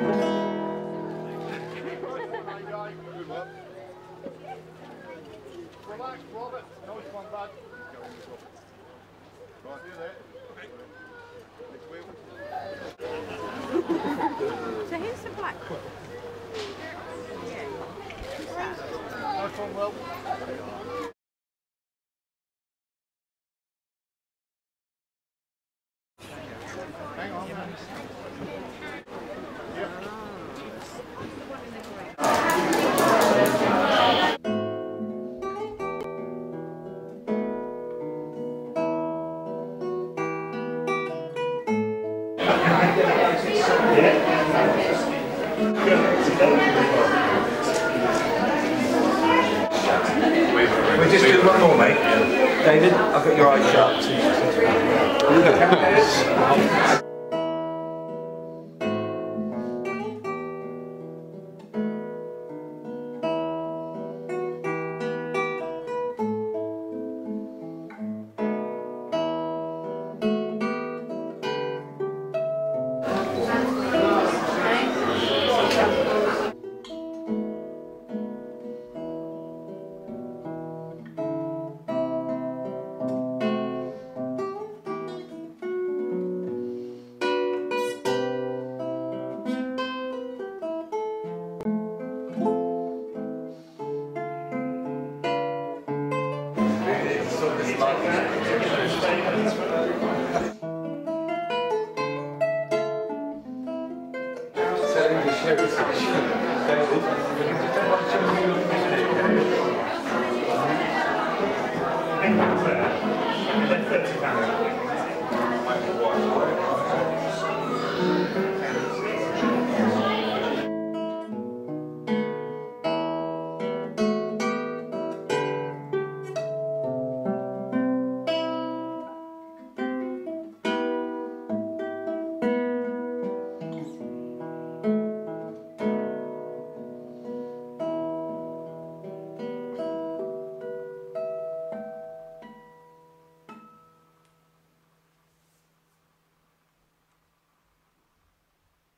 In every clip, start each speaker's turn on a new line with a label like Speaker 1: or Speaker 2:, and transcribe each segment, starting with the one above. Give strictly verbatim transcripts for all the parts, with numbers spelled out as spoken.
Speaker 1: Relax, Robert. No, it's one bad. Right, you there. Okay.
Speaker 2: So who's the black one? Yeah.
Speaker 1: Nice one, Will. Hang on, man. Yep.
Speaker 3: We'll just do one more, mate. David, I've got your eyes shut.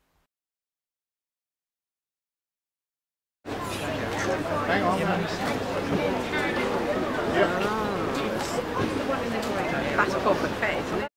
Speaker 1: Hang on, man.